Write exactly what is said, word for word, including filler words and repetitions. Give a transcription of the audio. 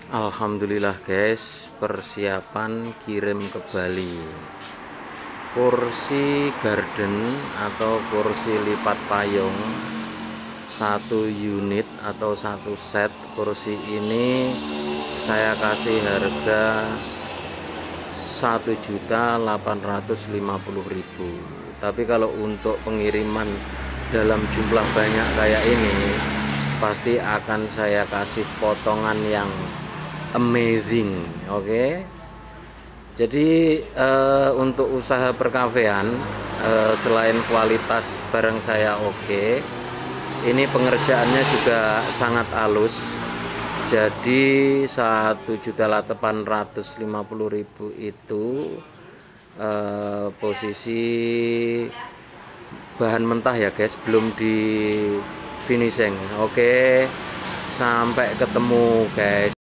Alhamdulillah guys, persiapan kirim ke Bali. Kursi garden atau kursi lipat payung satu unit atau satu set kursi ini saya kasih harga satu juta delapan ratus lima puluh ribu. Tapi kalau untuk pengiriman dalam jumlah banyak kayak ini pasti akan saya kasih potongan yang amazing. Oke, okay? Jadi uh, untuk usaha perkafean, uh, selain kualitas barang saya oke, okay, ini pengerjaannya juga sangat halus. Jadi satu juta delapan ratus lima puluh ribu itu uh, posisi bahan mentah ya guys, belum di finishing. Oke, okay? Sampai ketemu guys.